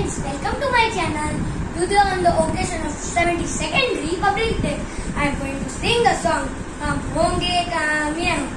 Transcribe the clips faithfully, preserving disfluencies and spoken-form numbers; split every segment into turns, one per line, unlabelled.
friends, welcome to my channel. Today on the occasion of seventy-second Republic Day, I am going to sing the song हम होंगे कामयाब।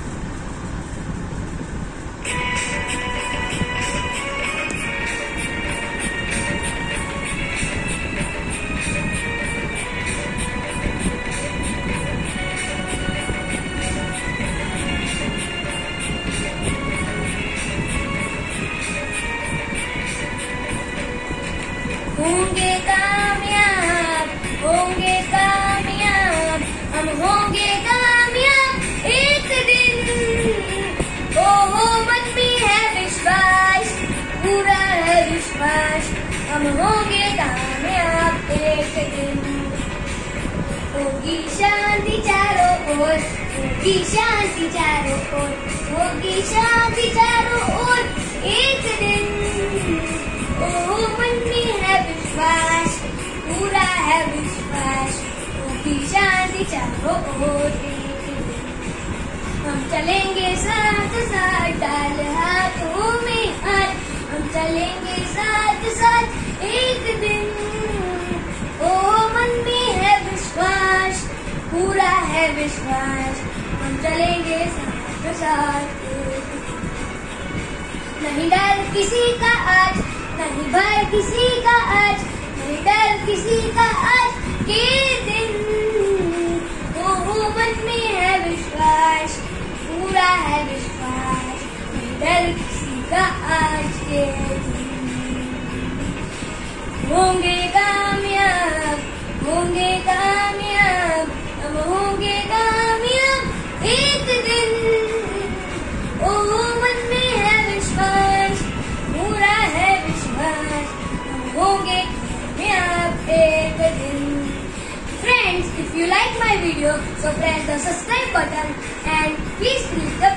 होंगे कामयाब, होंगे कामयाब, हम होंगे कामयाब एक दिन। ओ हो मन में है विश्वास, पूरा है विश्वास, हम होंगे कामयाब एक दिन। होगी शांति चारों ओर, होगी शांति चारों ओर, होगी शांति चारों ओर एक दिन। ओ मन में है विश्वास, पूरा है विश्वास, होगी शांति चारों ओर एक दिन। हम चलेंगे साथ साथ डाल हाथों में हाथ, हम चलेंगे साथ साथ एक दिन। ओ मन में है विश्वास, पूरा है विश्वास, हम चलेंगे साथ साथ एक दिन। नहीं डर किसी का आज, नहीं भय किसी का आज, नहीं डर किसी का आज के दिन। ओ मन में है विश्वास, पूरा है विश्वास, नहीं डर किसी का आज के दिन। होंगे कामयाब, होंगे कामयाब, हम होंगे कामयाब एक दिन। ओ मन में है विश्वास, पूरा है विश्वास, हम होंगे कामयाब एक दिन। Friends, if you like my video, so press the subscribe button and please click the